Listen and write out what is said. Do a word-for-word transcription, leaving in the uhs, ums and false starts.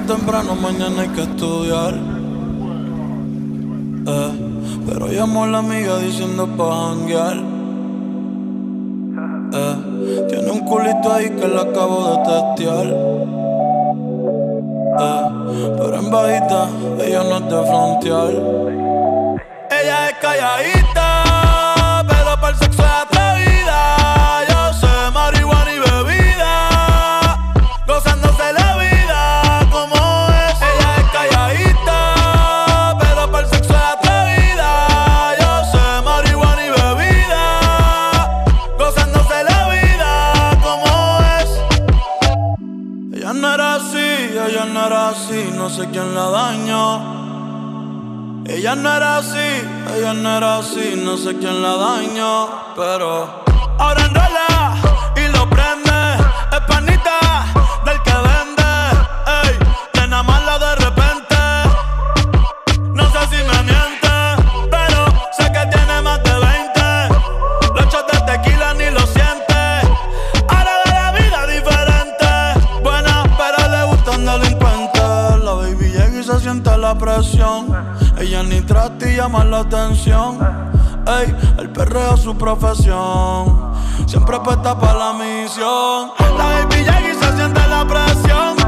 temprano, mañana hay que estudiar. Eh, pero llamó a la amiga diciendo pa' janguear. Eh, tiene un culito ahí que la acabo de testear. Eh, pero en bajita, ella no es de frontear. Ella es calladita, pero para el sexo es atrevida. Yo sé marihuana y bebida, gozándose la vida como es. Ella es calladita, pero para el sexo es atrevida. Yo sé marihuana y bebida, gozándose la vida como es. Ella no era así, ella no era así, no sé quién la dañó. Ella no era así, ella no era así, no sé quién la dañó, pero ahora enrola y lo prende, es panita del que vende, ey, nena mala de repente, no sé si me miente, pero sé que tiene más de veinte, los shots de tequila ni lo siente, ahora ve la vida diferente, buena pero le gustan delincuentes, la baby llega y se siente la presión. Ella ni trata y llama la atención. Ey, el perreo es su profesión. Siempre puesta para la misión. La baby llega y se siente la presión.